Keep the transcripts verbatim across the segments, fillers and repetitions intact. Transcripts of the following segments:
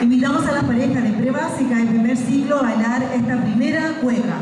Invitamos a las parejas de prebásica y primer ciclo a bailar esta primera cueca.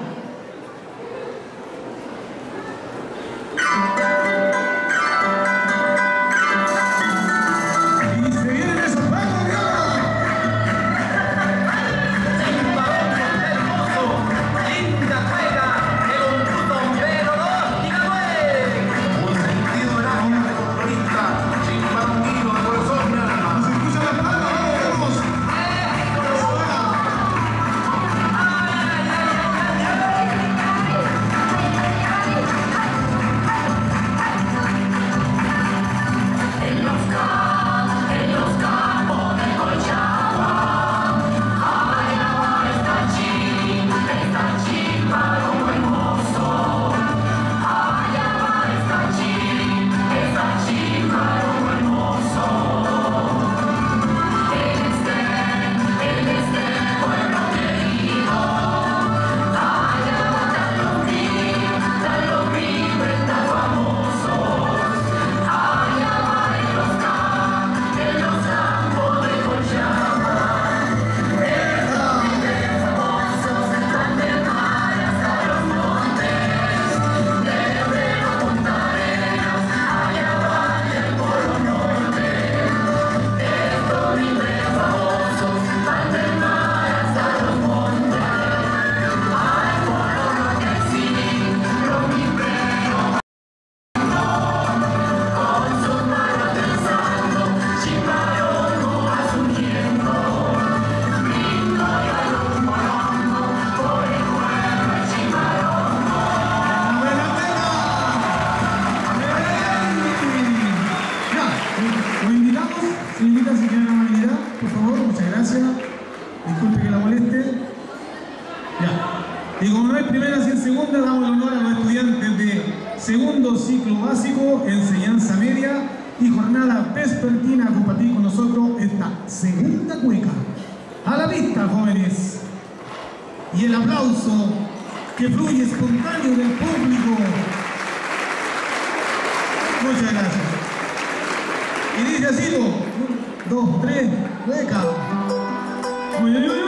Segundo ciclo básico, enseñanza media y jornada vespertina a compartir con nosotros esta segunda cueca. A la vista, jóvenes. Y el aplauso que fluye espontáneo del público. Muchas gracias. Y dice así, un, dos, tres, cueca. Uy, uy, uy, uy.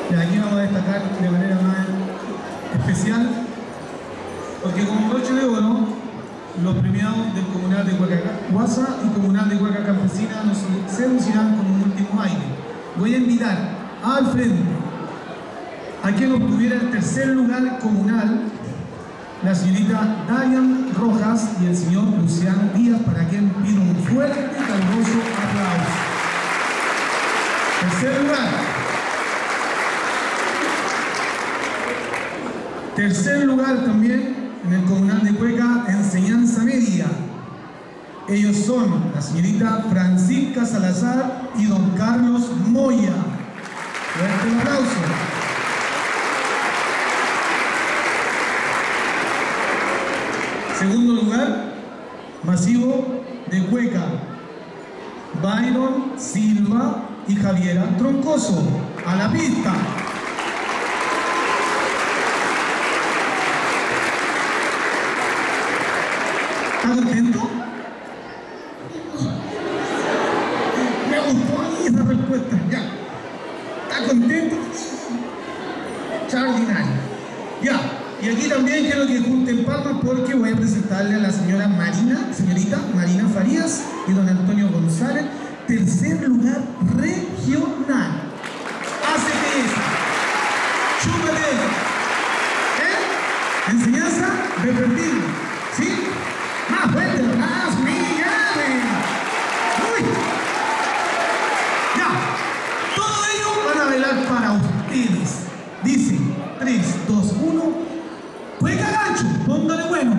Y aquí vamos a destacar de manera más especial, porque como broche de oro, los premiados del Comunal de Huacahuasa y Comunal de Huaca Campesina nos seducirán con un último baile. Voy a invitar al frente a quien obtuviera el tercer lugar comunal, la señorita Dayan Rojas y el señor Luciano Díaz, para quien pido un fuerte y caluroso aplauso. Tercer lugar. Tercer lugar también en el Comunal de Cueca, enseñanza media. Ellos son la señorita Francisca Salazar y don Carlos Moya. Fuerte el aplauso. Segundo lugar, masivo de Cueca, Byron Silva y Javiera Troncoso. A la pista. ¿Está contento? Me gustó a mí esa respuesta. Ya. ¿Está contento? Extraordinario. Ya. Y aquí también quiero que junten palmas porque voy a presentarle a la señora Marina, señorita Marina Farías y don Antonio González, tercer lugar regional. Hace que esa. Chúpate. ¿Eh? Enseñanza revertible. ¿Sí? Más fuerte, más Miguel. Uy. Ya. Todo ello van a bailar para ustedes. Dice tres, dos, uno. Cueca gancho, póngale bueno.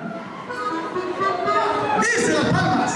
Dice las palmas.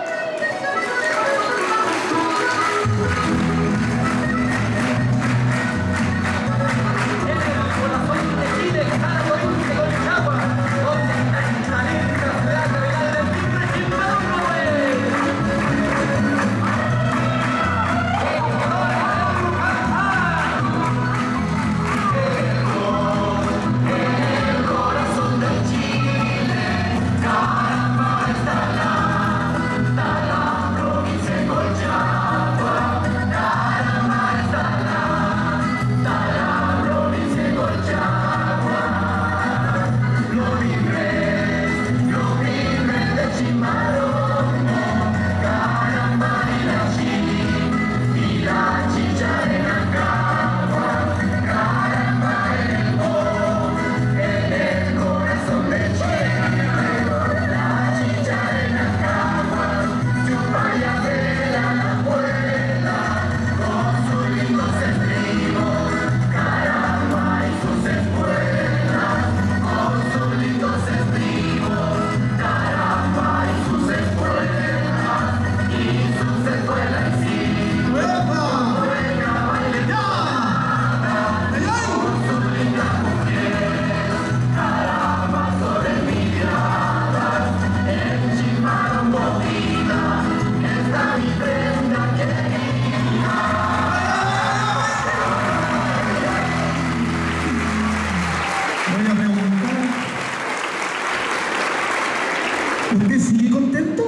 ¿Usted sigue contento?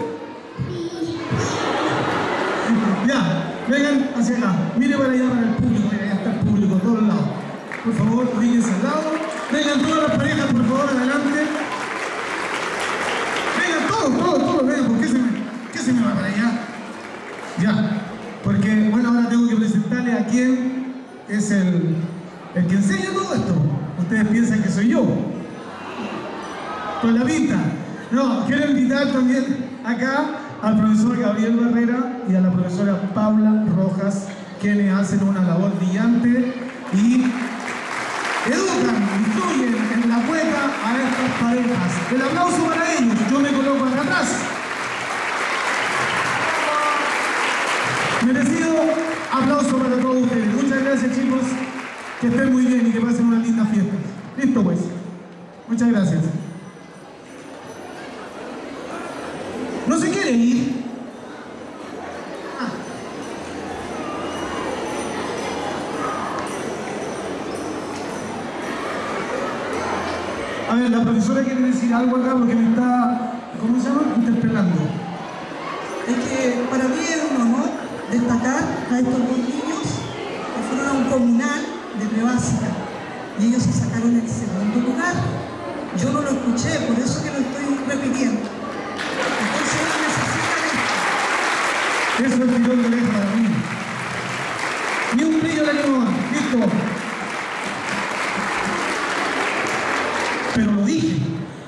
Ya, vengan hacia acá. Mire para allá, para el público. Mira, allá está el público, a todos lados. Por favor, ubíquense al lado. Vengan todas las parejas, por favor, adelante. Vengan todos, todos, todos. Vengan, ¿por qué se me, qué se me va para allá? Ya, porque, bueno, ahora tengo que presentarle a quién es el, el que enseña todo esto. Ustedes piensan que soy yo. Con la vista. No, quiero invitar también acá al profesor Gabriel Barrera y a la profesora Paula Rojas, quienes hacen una labor brillante y educan, instruyen en la cueca a estas parejas. El aplauso para ellos. Yo me coloco acá atrás. Merecido aplauso para todos ustedes. Muchas gracias, chicos. Que estén muy bien y que pasen una linda fiesta. Listo, pues. Muchas gracias. ¿No se quiere ir? Ah. A ver, la profesora quiere decir algo acá porque me está, ¿cómo se llama? Interpelando. Es que para mí es un honor destacar a estos dos niños que fueron a un comunal de prebásica y ellos se sacaron el segundo lugar. Yo no lo escuché, por eso que lo estoy repitiendo. Entonces ellos necesitan esto. Eso es el tirón de oreja para mí. Ni un brillo de limón, listo. Pero lo dije.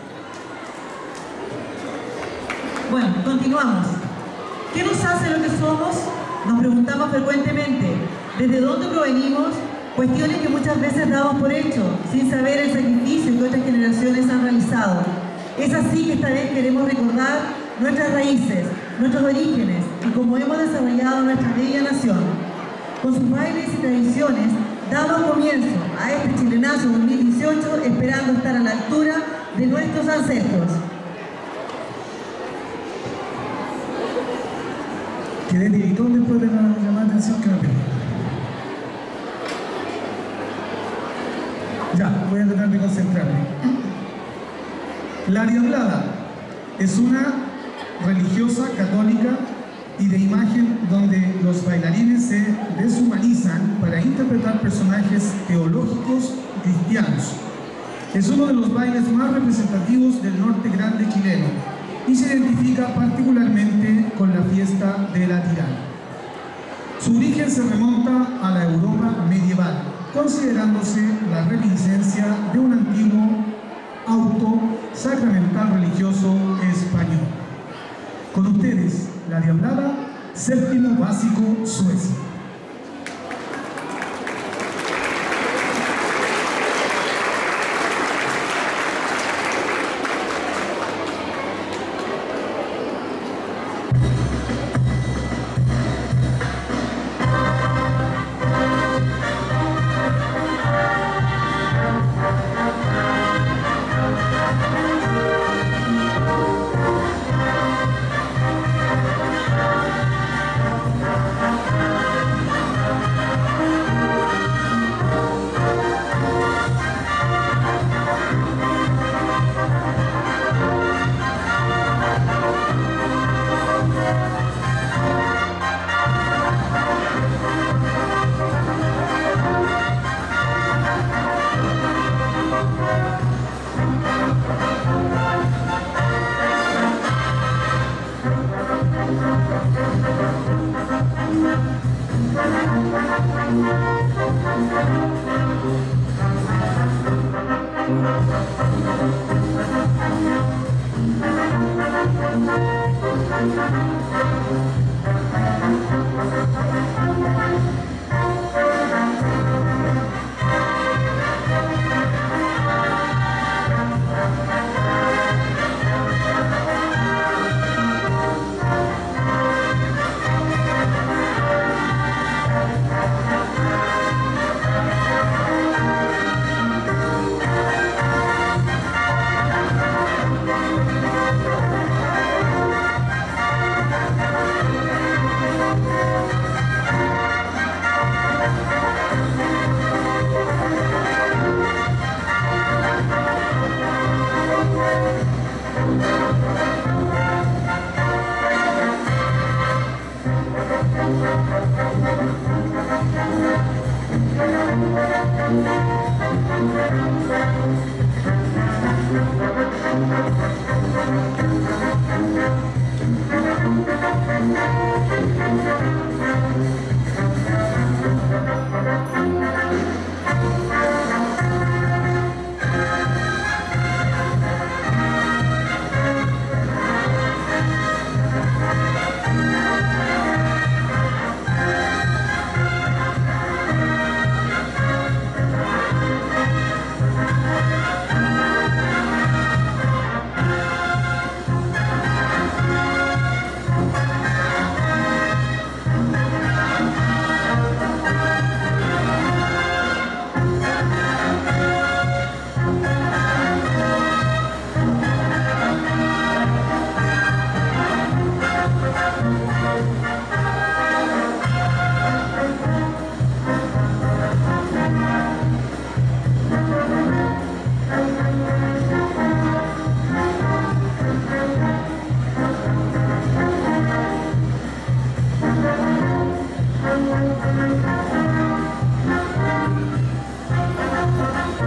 Bueno, continuamos. ¿Qué nos hace lo que somos? Nos preguntamos frecuentemente. ¿Desde dónde provenimos? Cuestiones que muchas veces damos por hecho, sin saber el sacrificio que otras generaciones han realizado. Es así que esta vez queremos recordar nuestras raíces, nuestros orígenes y cómo hemos desarrollado nuestra bella nación. Con sus bailes y tradiciones, damos comienzo a este Chilenazo dos mil dieciocho esperando estar a la altura de nuestros ancestros. Quedé tiritón después de la llamada de atención que me pedí. Ya, voy a tratar de concentrarme. La Diablada es una religiosa católica y de imagen donde los bailarines se deshumanizan para interpretar personajes teológicos cristianos. Es uno de los bailes más representativos del norte grande chileno y se identifica particularmente con la fiesta de la Tirana. Su origen se remonta a la Europa medieval, considerándose la reminiscencia de un antiguo auto sacramental religioso español. Con ustedes, la Diablada, séptimo básico, Suecia.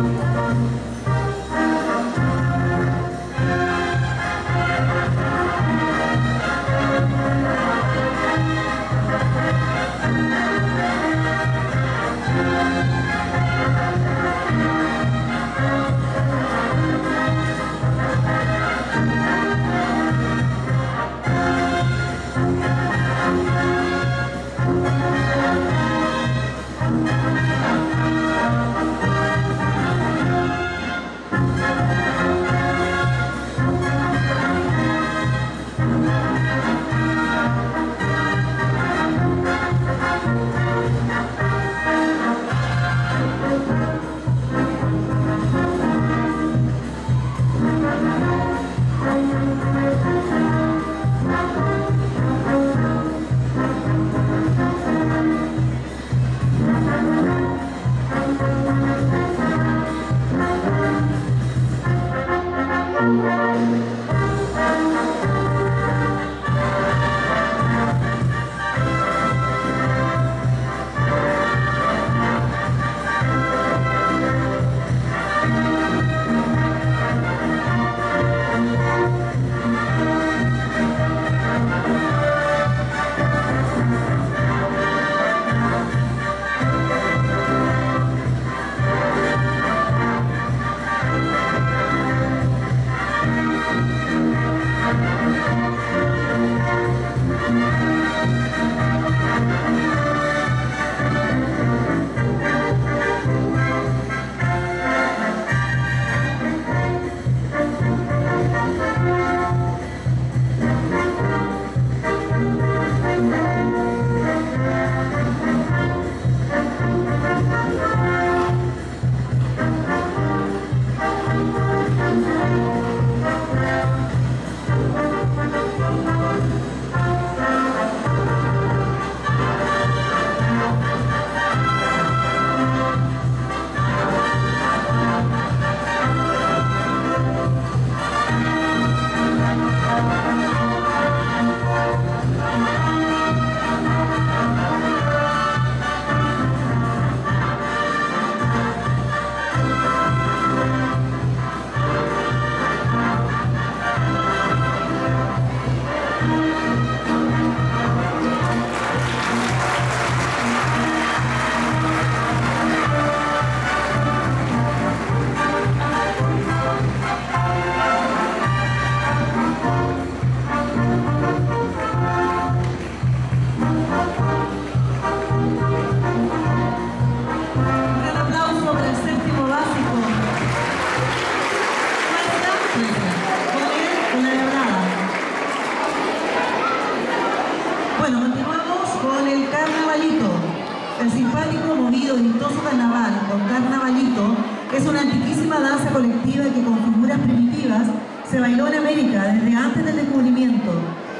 El simpático, movido y vistoso carnaval con carnavalito es una antiquísima danza colectiva que con figuras primitivas se bailó en América desde antes del descubrimiento.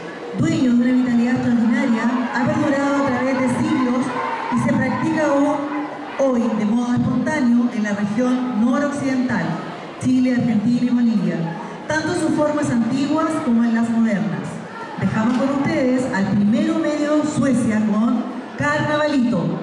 Dueño de una vitalidad extraordinaria, ha perdurado a través de siglos y se practica aún hoy de modo espontáneo en la región noroccidental, Chile, Argentina y Bolivia, tanto en sus formas antiguas como en las modernas. Dejamos con ustedes al primero medio Suecia con Carnavalito.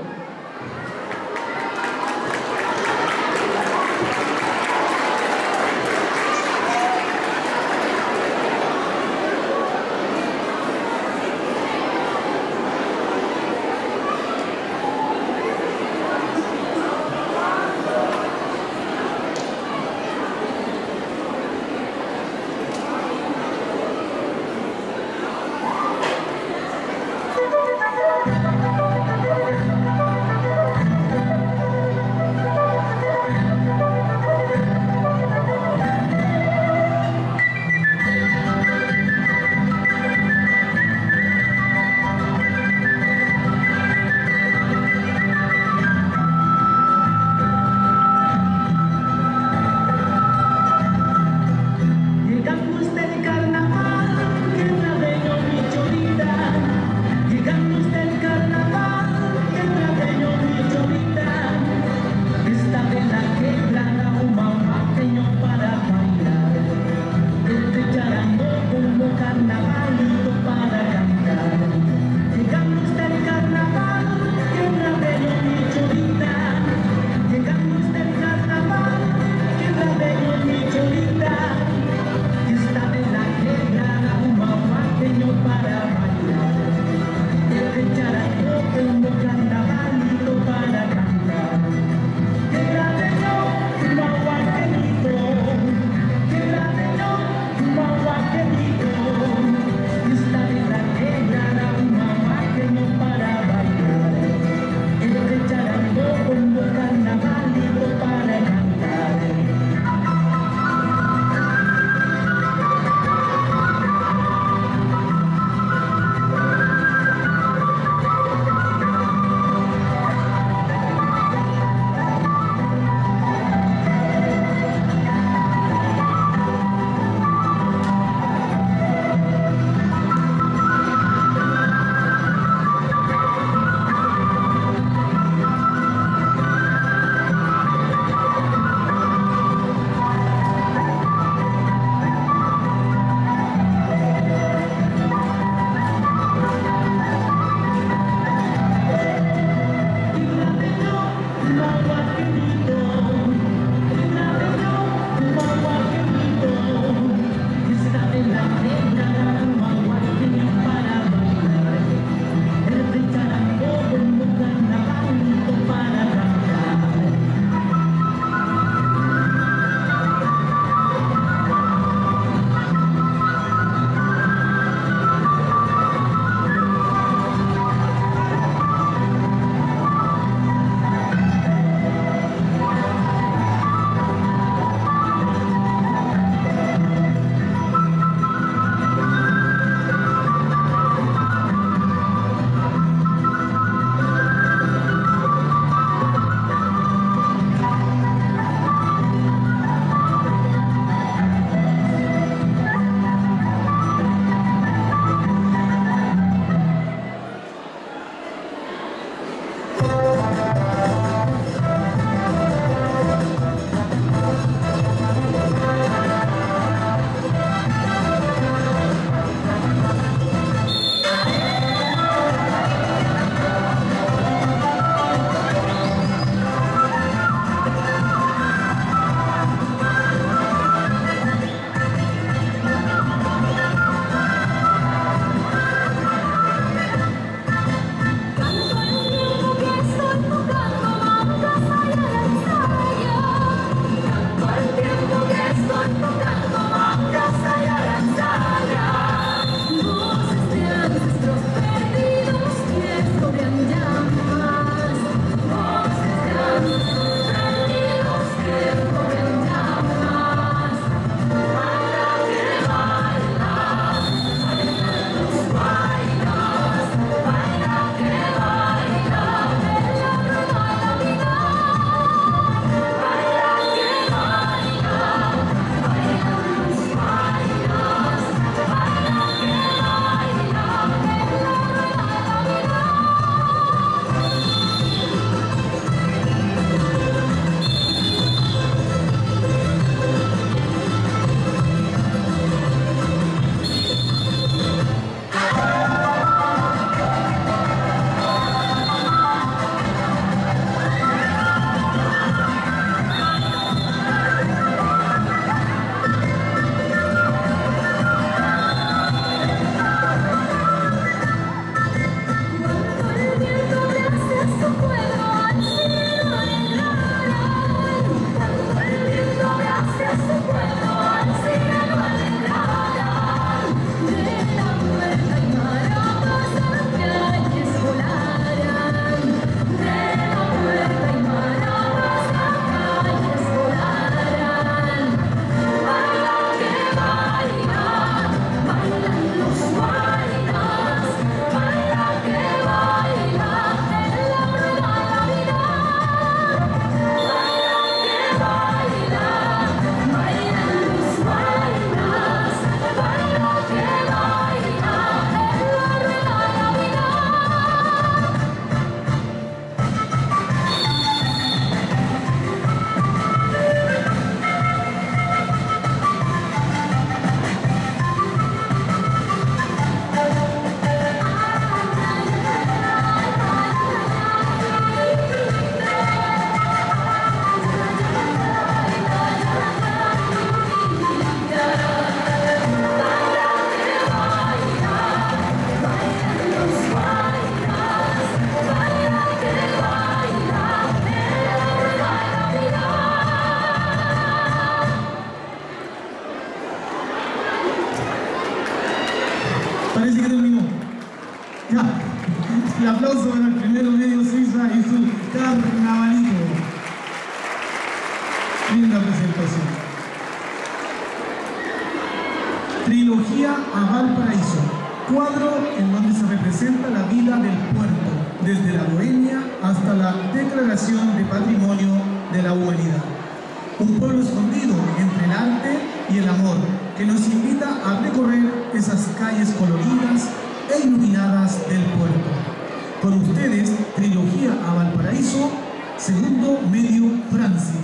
cuadro en donde se representa la vida del puerto, desde la bohemia hasta la declaración de patrimonio de la humanidad. Un pueblo escondido entre el arte y el amor, que nos invita a recorrer esas calles coloridas e iluminadas del puerto. Con ustedes, Trilogía a Valparaíso, segundo medio Francia.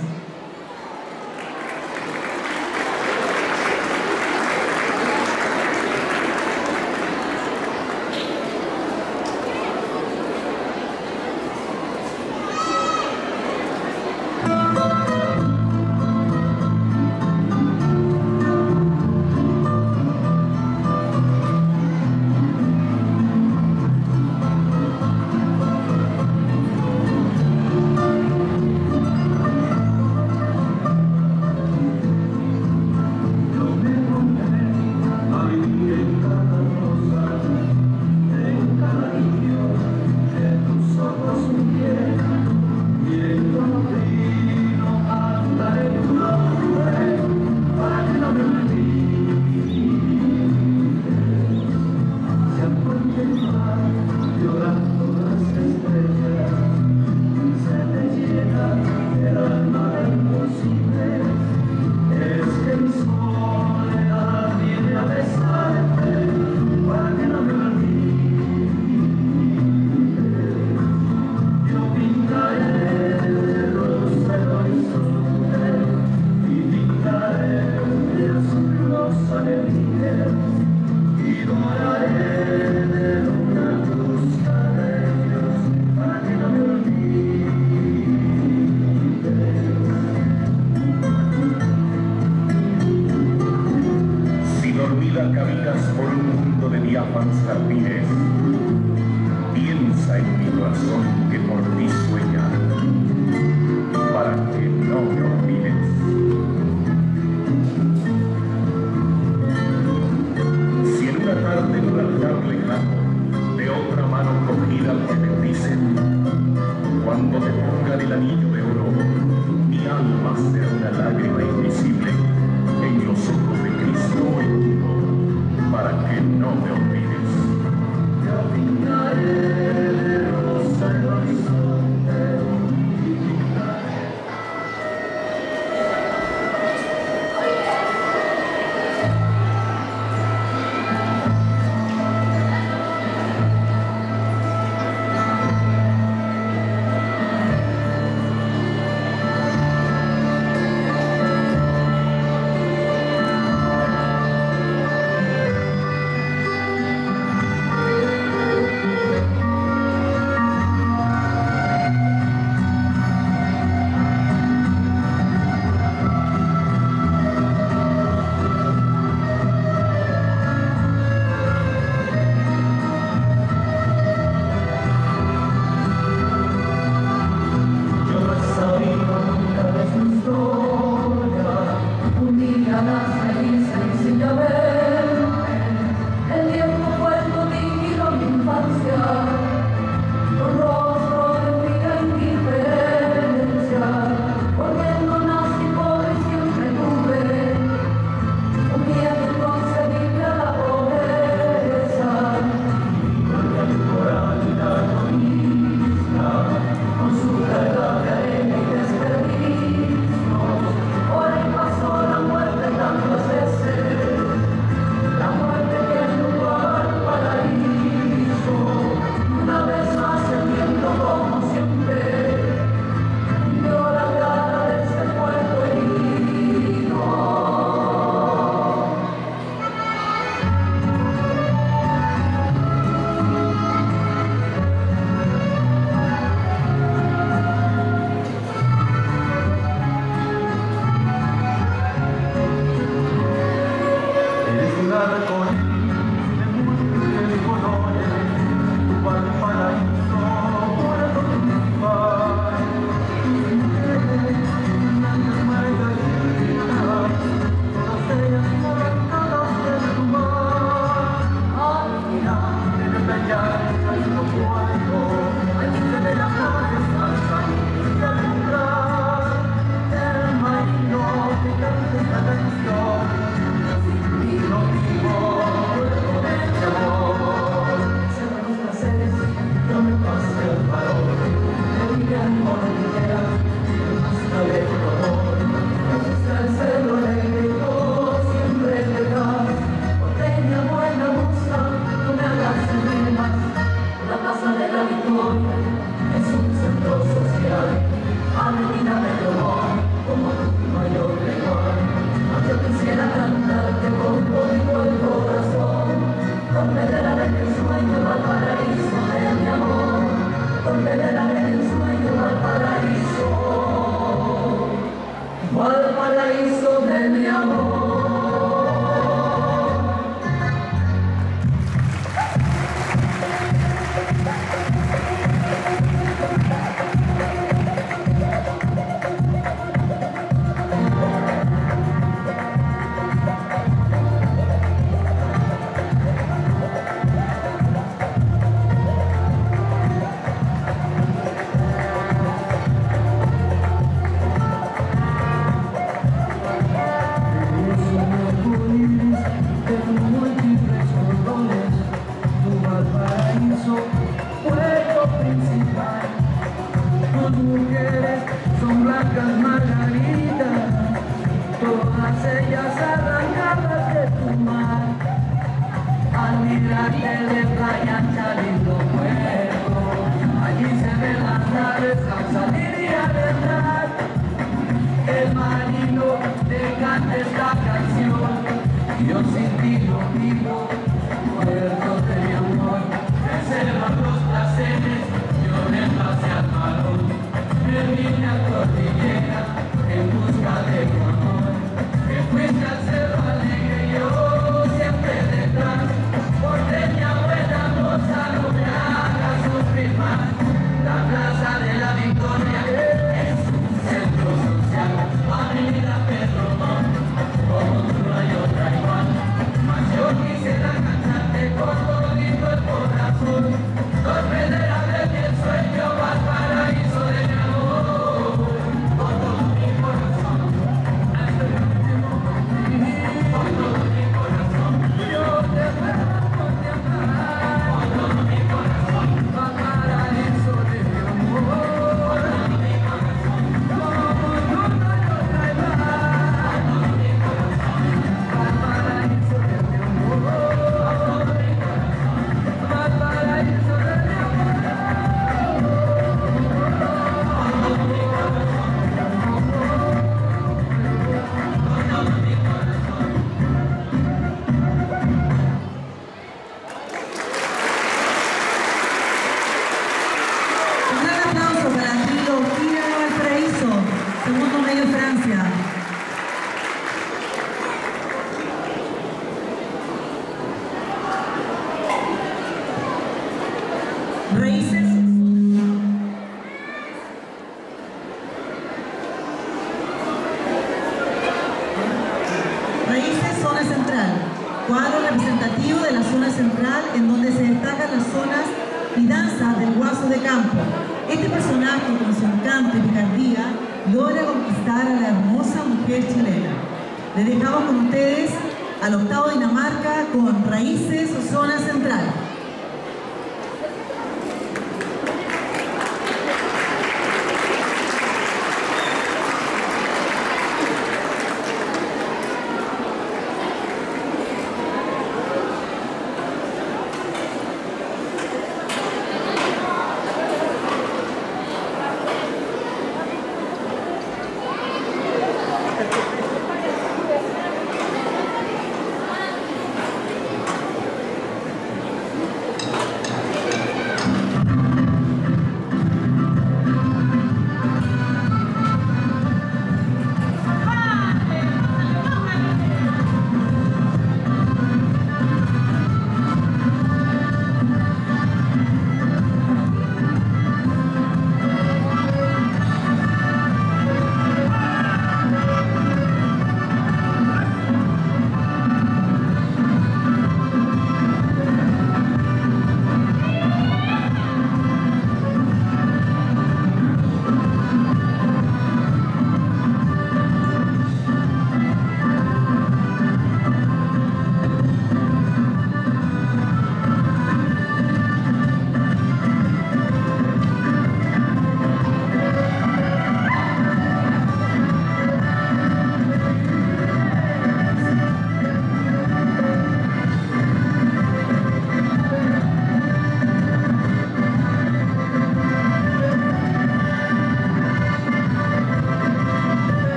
Valparaíso de mi amor.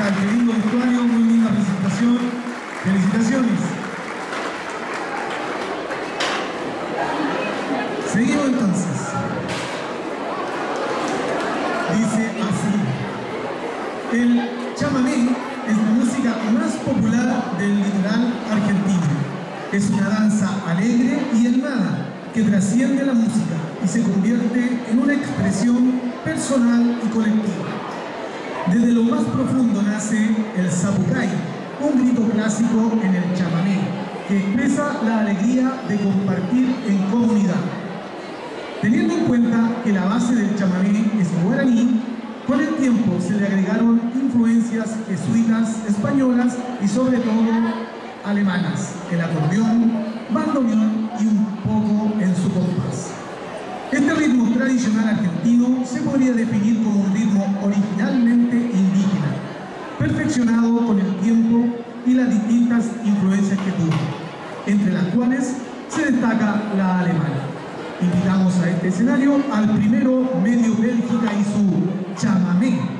al querido vestuario, muy linda presentación. Felicitaciones. Seguimos entonces. Dice así. El chamamé es la música más popular del litoral argentino. Es una danza alegre y animada que trasciende la música y se convierte en una expresión personal y colectiva. Desde lo más profundo nace el zapucay, un grito clásico en el chamamé, que expresa la alegría de compartir en comunidad. Teniendo en cuenta que la base del chamamé es guaraní, con el tiempo se le agregaron influencias jesuitas, españolas y sobre todo alemanas, el acordeón, bandoneón y un poco en su compás. Este ritmo tradicional argentino se podría definir como un ritmo originalmente indígena, perfeccionado con el tiempo y las distintas influencias que tuvo, entre las cuales se destaca la alemana. Invitamos a este escenario al primero Medio Bélgica y su chamamé.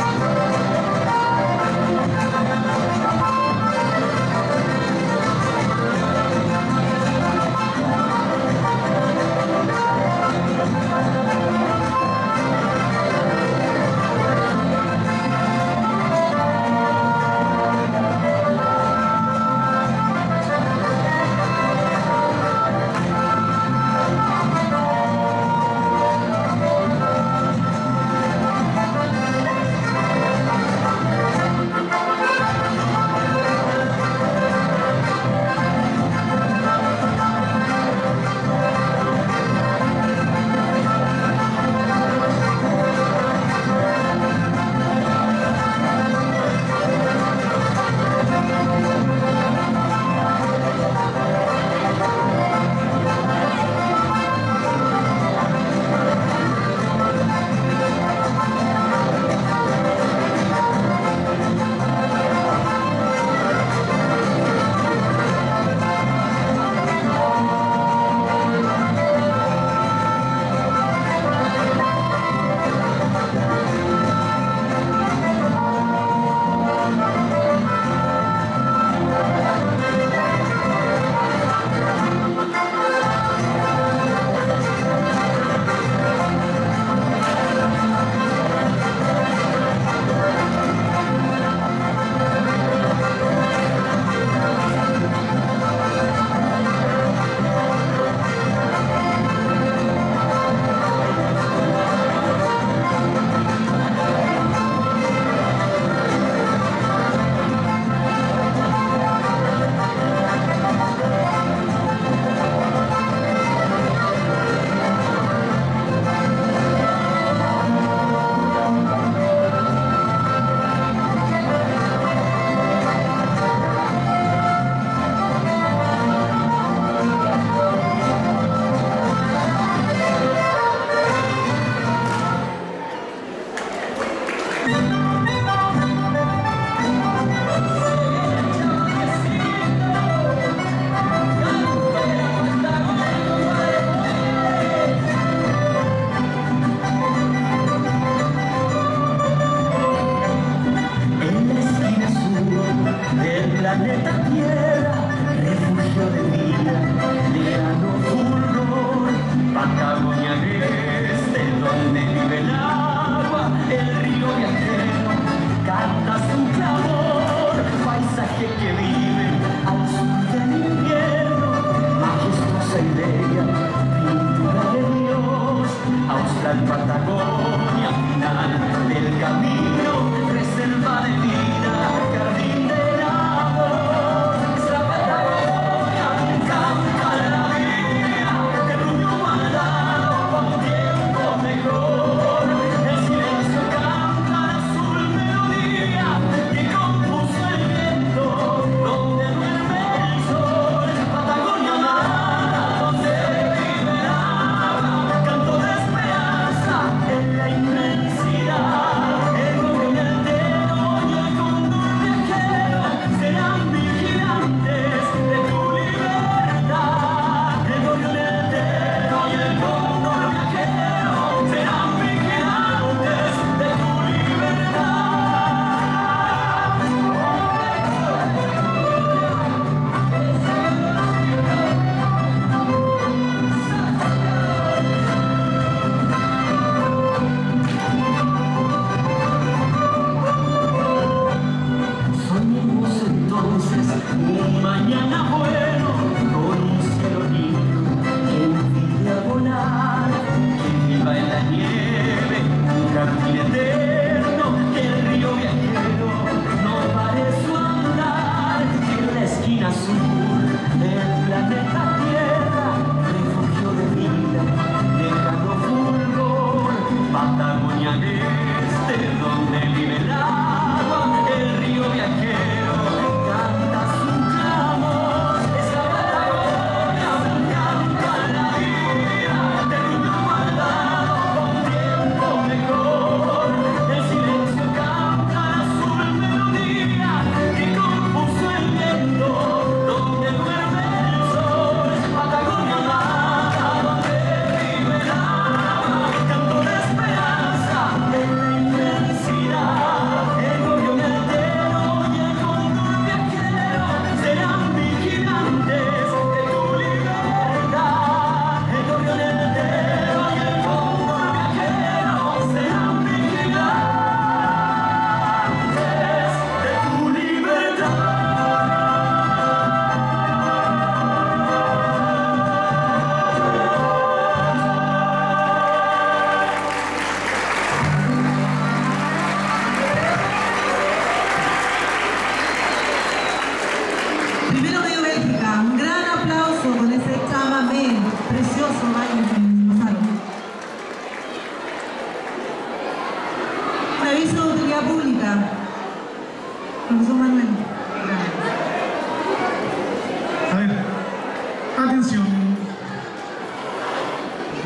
Thank you.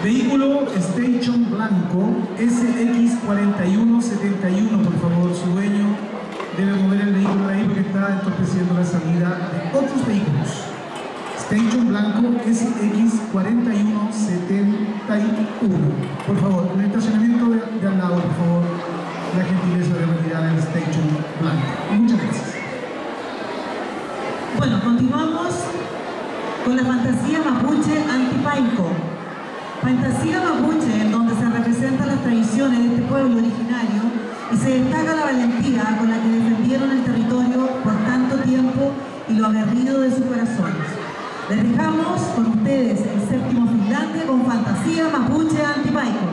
Vehículo Station Blanco S X cuarenta y uno setenta y uno, por favor, su dueño debe mover el vehículo de ahí porque está entorpeciendo la salida de otros vehículos. Station Blanco S X cuarenta y uno setenta y uno. Por favor, en el estacionamiento de, de al lado, por favor, la gentileza de retirar el Station Blanco. Muchas gracias. Bueno, continuamos con la fantasía mapuche antipaico. Fantasía mapuche, en donde se representan las tradiciones de este pueblo originario y se destaca la valentía con la que defendieron el territorio por tanto tiempo y lo aguerrido de sus corazones. Les dejamos con ustedes el séptimo Finlandia con Fantasía mapuche antipaico.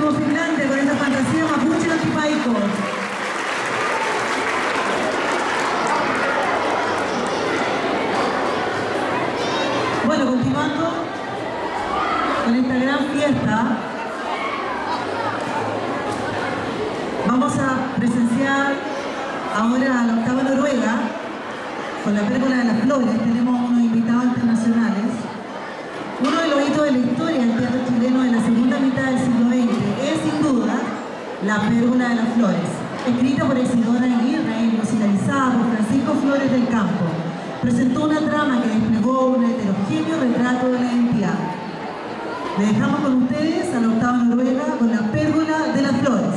como Finlandia con esta fantasía mapuche antipaico. Bueno, continuando con esta gran fiesta, vamos a presenciar ahora a la octava Noruega con la pérgola de las flores. Tenemos unos invitados internacionales. Uno de los hitos de la historia del teatro chileno de la segunda mitad del siglo veinte es sin duda la pérgola de las flores, escrita por Isidora Aguirre y musicalizada por Francisco Flores del Campo. Presentó una trama que desplegó un heterogéneo retrato de la identidad. Le dejamos con ustedes a la octava Noruega con la pérgola de las flores.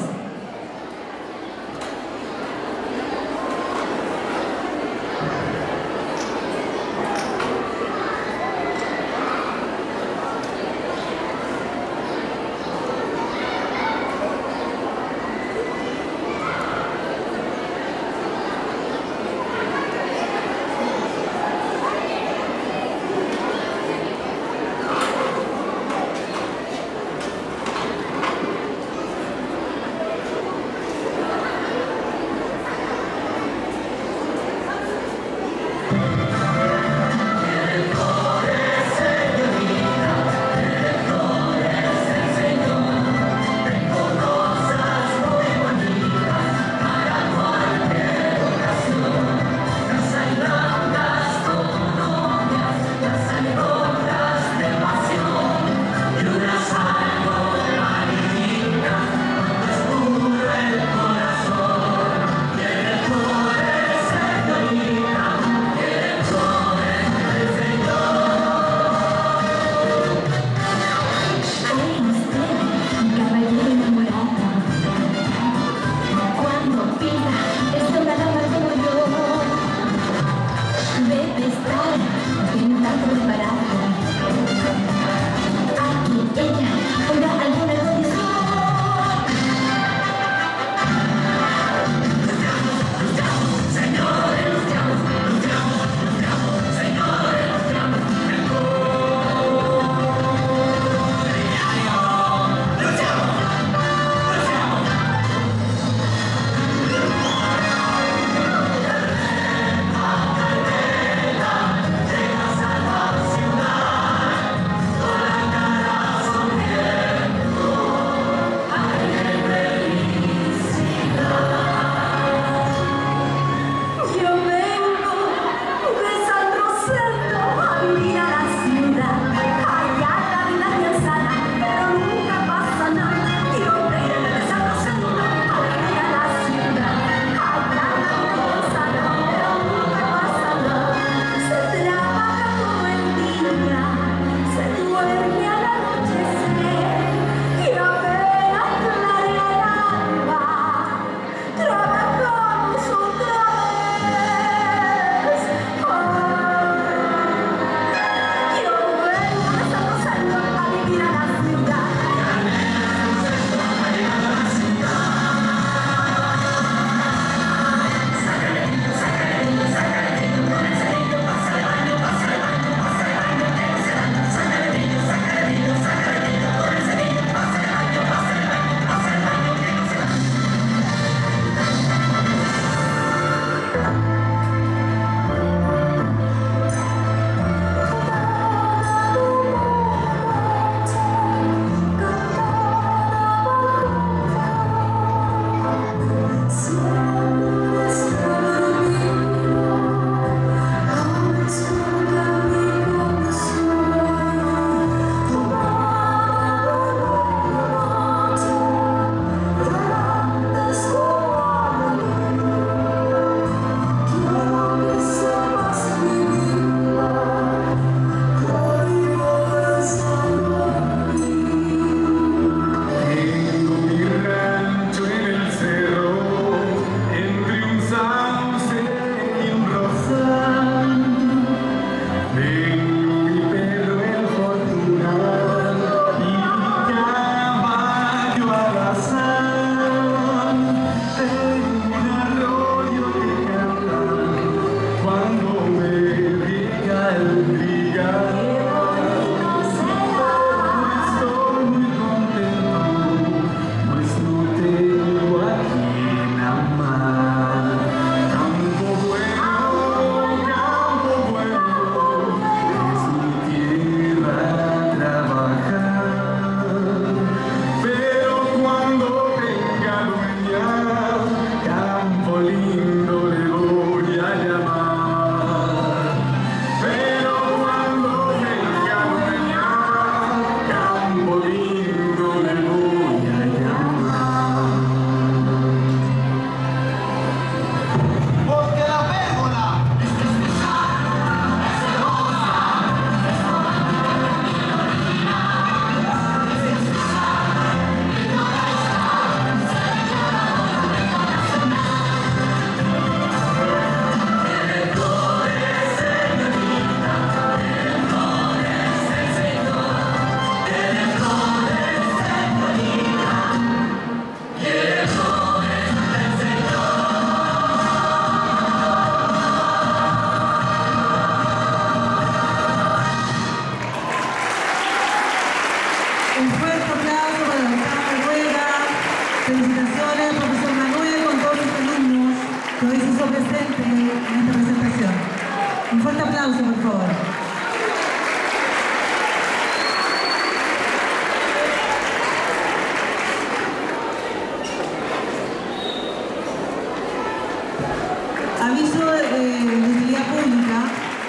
Salvación. aplauso, por favor. Aviso eh, de utilidad pública.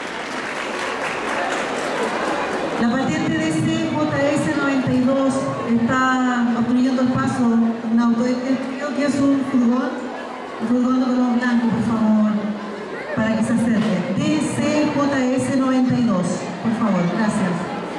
La patente de C J S noventa y dos está obstruyendo el paso un auto. Creo que es un furgón, un furgón de color blanco, por favor, para que se acerque. D C J S noventa y dos, por favor, gracias.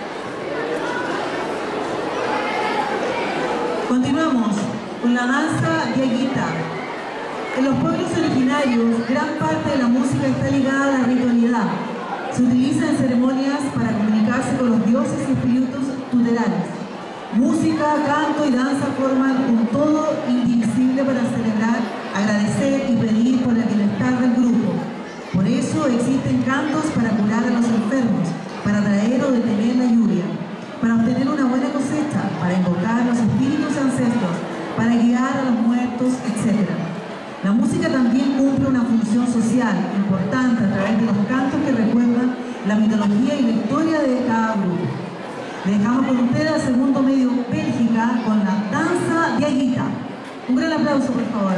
Continuamos con la danza diaguita. En los pueblos originarios, gran parte de la música está ligada a la ritualidad. Se utiliza en ceremonias para comunicarse con los dioses y espíritus tutelares. Música, canto y danza forman un todo indivisible para celebrar, agradecer y pedir por el bienestar del grupo. Por eso existen cantos para curar a los enfermos, para traer o detener la lluvia, para obtener una buena cosecha, para invocar a los espíritus ancestros, para guiar a los muertos, etcétera. La música también cumple una función social importante a través de los cantos que recuerdan la mitología y la historia de cada grupo. Le dejamos con ustedes al segundo medio Bélgica con la danza diaguita. Un gran aplauso, por favor.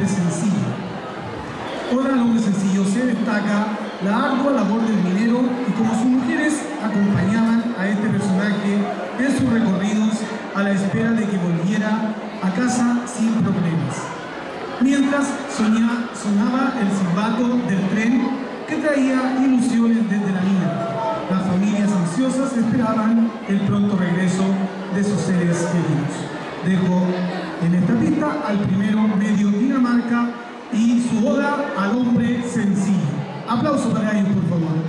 hombre sencillo. Oda al hombre sencillo se destaca la ardua labor del minero y como sus mujeres acompañaban a este personaje en sus recorridos a la espera de que volviera a casa sin problemas. Mientras soñaba, sonaba el silbato del tren que traía ilusiones desde la mina. Las familias ansiosas esperaban el pronto regreso de sus seres queridos. Dejo en esta pista al primero medio Dinamarca y su oda al hombre sencillo. Aplauso para ellos, por favor.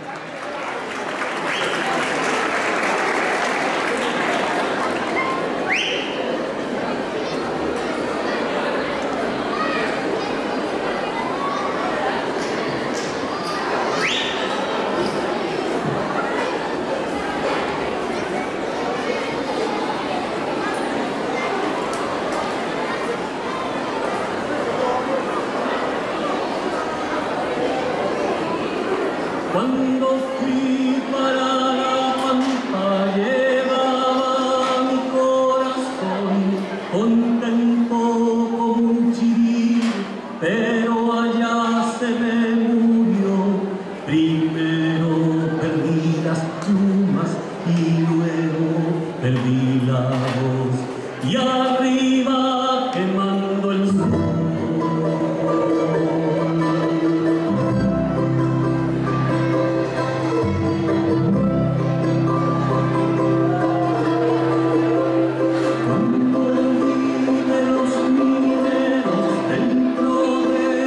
Cuando fui para la pampa llevaba mi corazón contento como un chirí, pero allá se me murió. Primero perdí las plumas y luego perdí la voz, y arriba quemando el sol. Cuando olvide los mineros dentro de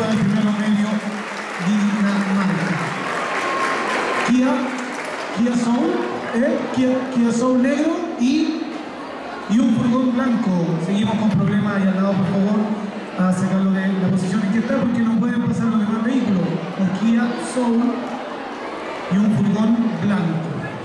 de primero medio Dinamarca. Kia, Kia Soul, ¿eh? Kia, Kia Soul negro y, y un furgón blanco. Seguimos con problemas ahí al lado, por favor, a sacarlo de la posición en que está porque no pueden pasar los demás vehículos. Un Kia Soul y un furgón blanco.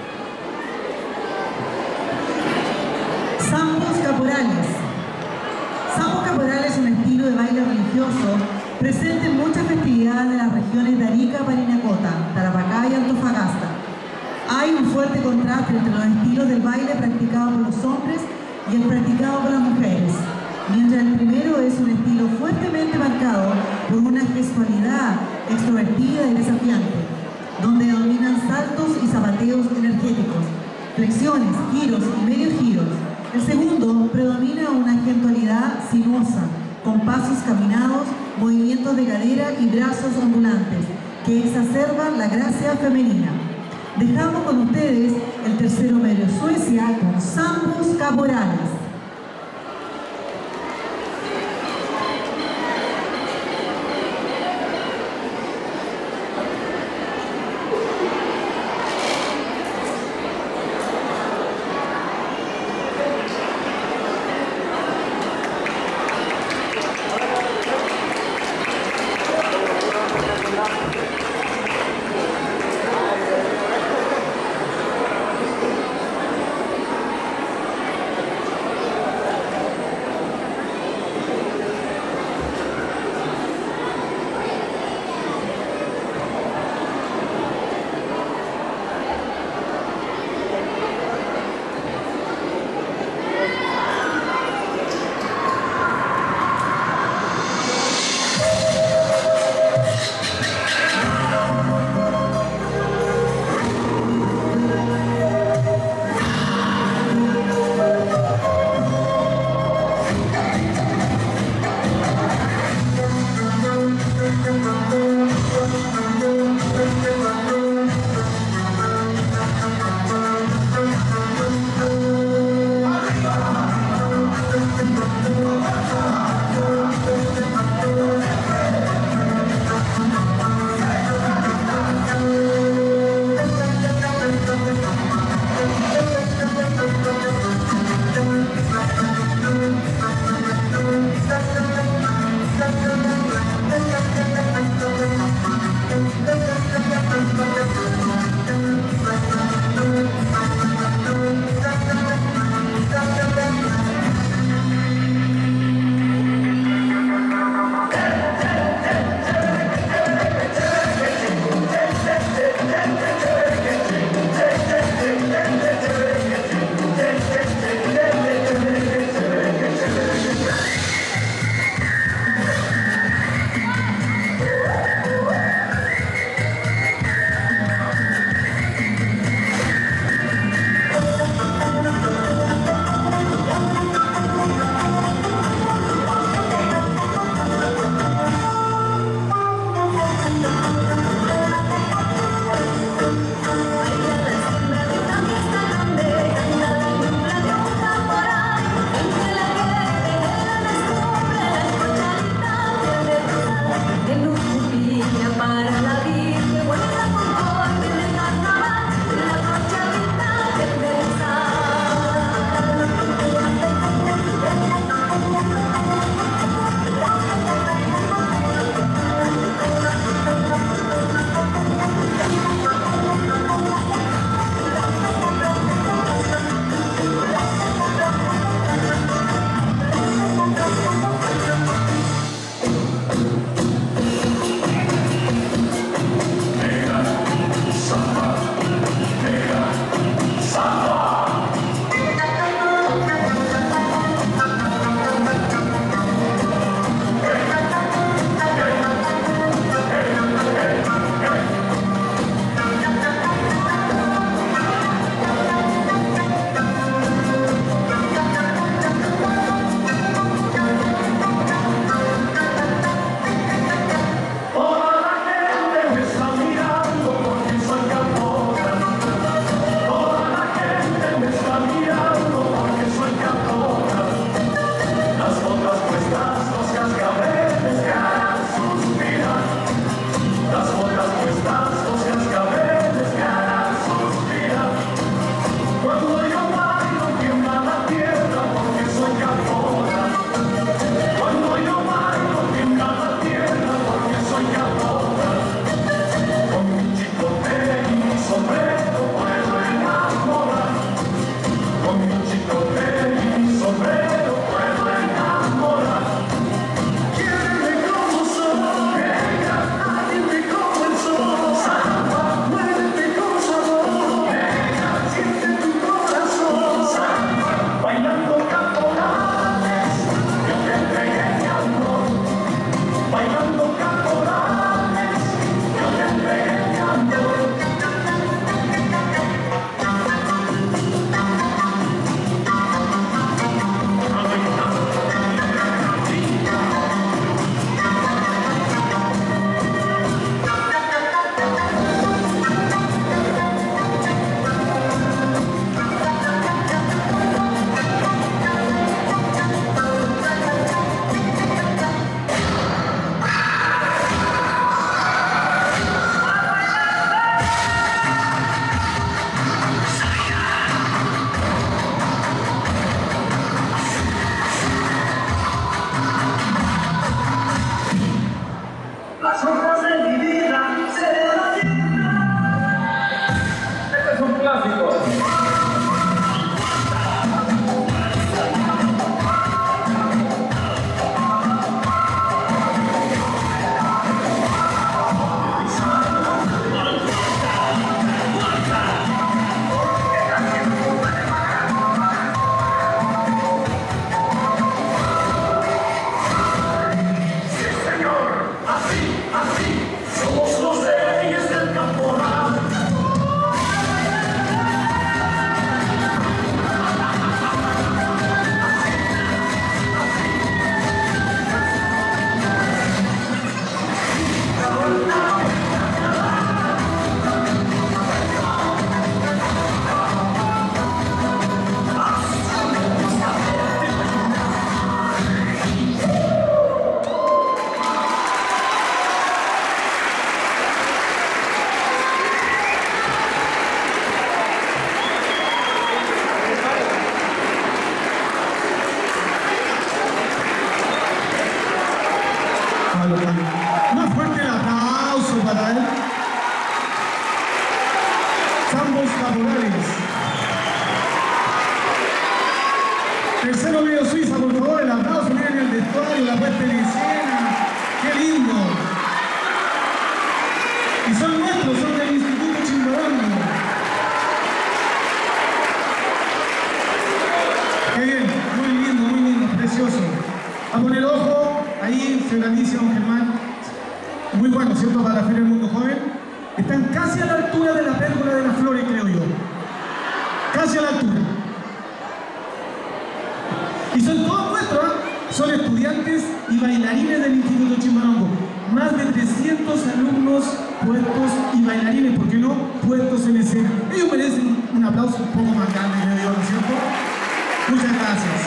Zambos caporales. Zambos caporales es un estilo de baile religioso presente en muchas festividades de las regiones de Arica, Parinacota, Tarapacá y Antofagasta. Hay un fuerte contraste entre los estilos del baile practicado por los hombres y el practicado por las mujeres. Mientras el primero es un estilo fuertemente marcado por una gestualidad extrovertida y desafiante, donde dominan saltos y zapateos energéticos, flexiones, giros y medios giros. El segundo predomina una gestualidad sinuosa, con pasos caminados, movimientos de cadera y brazos ondulantes, que exacerban la gracia femenina. Dejamos con ustedes el tercero medio Suecia con Zambos caporales. bueno, ¿cierto? Para la Feria del Mundo Joven. Están casi a la altura de la pérgola de las flores, creo yo. Casi a la altura. Y son todos nuestros, ¿eh? Son estudiantes y bailarines del Instituto Chimbarongo. Más de trescientos alumnos puestos y bailarines, ¿por qué no? Puestos en escena. Ellos merecen un aplauso un poco más grande, creo yo, ¿no es cierto? Muchas gracias.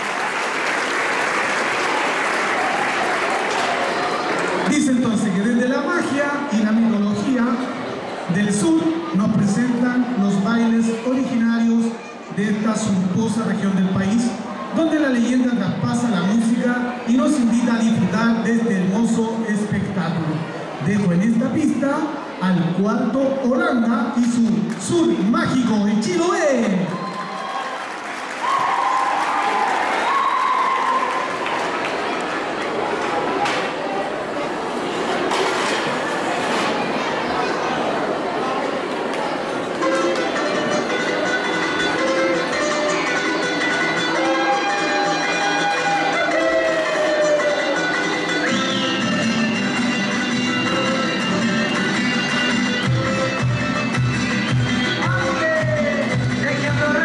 Dice entonces que desde la magia y la mitología del sur nos presentan los bailes originarios de esta suntuosa región del país, donde la leyenda traspasa la música y nos invita a disfrutar de este hermoso espectáculo. Dejo en esta pista al cuarto Holanda y su sur mágico en Chiloé. Dejando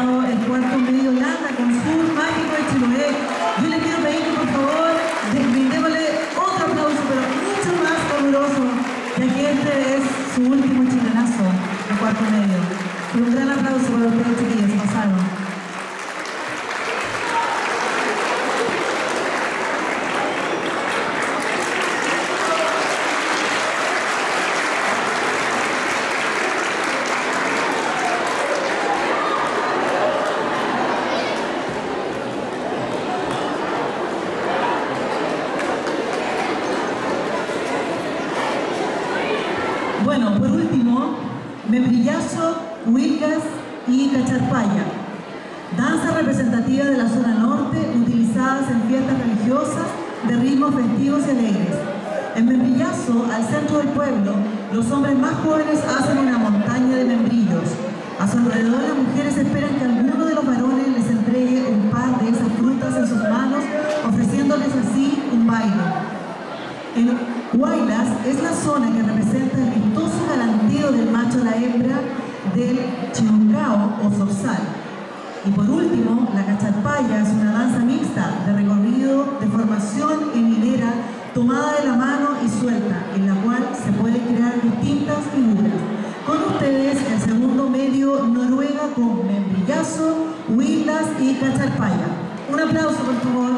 pasado el cuarto medio Landa con Sur Mágico de Chiloé. Yo les quiero pedir que por favor brindémosle otro aplauso, pero mucho más caluroso, ya que este es su último chilenazo de cuarto medio. Pero un gran aplauso para ustedes, chiquillos, pasaron. Bueno, por último, membrillazo, huilgas y cacharpaya, danza representativa de la zona norte utilizadas en fiestas religiosas de ritmos festivos y alegres. En membrillazo, al centro del pueblo, los hombres más jóvenes hacen una montaña de membrillos. A su alrededor, las mujeres esperan que alguno de los varones les entregue un par de esas frutas en sus manos, ofreciéndoles así un baile. En Huaylas es la zona que representa el vistoso galanteo del macho a la hembra del chiuncao o zorzal. Y por último, la cacharpaya es una danza mixta de recorrido de formación en hilera tomada de la mano y suelta, en la cual se pueden crear distintas figuras. Con ustedes, el segundo medio Noruega con membrillazo, huilgas y cacharpaya. Un aplauso, por favor.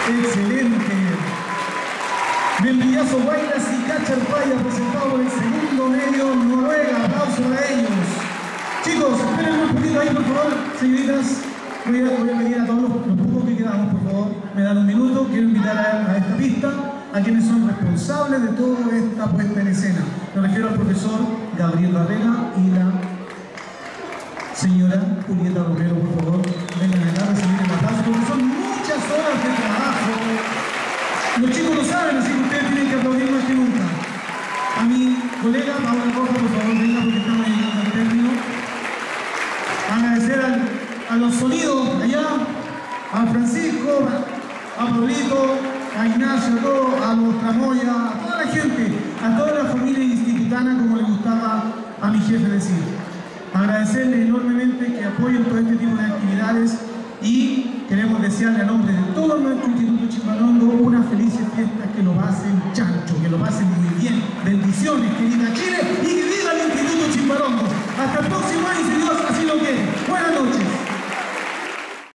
Excelente. Membrillazo Guaylas y Cacharpaya, presentado por el segundo medio Noruega. Aplauso a ellos. Chicos, espérenme un poquito ahí, por favor, señoritas. Voy a, voy a pedir a todos los, los pocos que quedamos, por favor, me dan un minuto. Quiero invitar a, a esta pista a quienes son responsables de toda esta puesta en escena. Me refiero al profesor Gabriel Barrera y la señora Julieta Romero, por favor. Vengan acá a recibir el aplauso, porque son muchas horas de trabajo. Los chicos lo saben, así que ustedes tienen que aplaudir más que nunca. A mi colega Paula Roja, por favor, venga, porque estamos llegando al término. Agradecer al, a los sonidos allá, a Francisco, a Pablito, a Ignacio, a todos, a los Tramoya, a toda la gente, a toda la familia institutana, como le gustaba a mi jefe decir. Agradecerles enormemente que apoyen todo este tipo de actividades y queremos desearle a nombre de todo nuestro Instituto Chimbarongo unas felices fiestas, que lo pasen chancho, que lo pasen muy bien. Bendiciones, querida Chile, y que viva el Instituto Chimbarongo. Hasta el próximo año, si Dios así lo quiere. Buenas noches.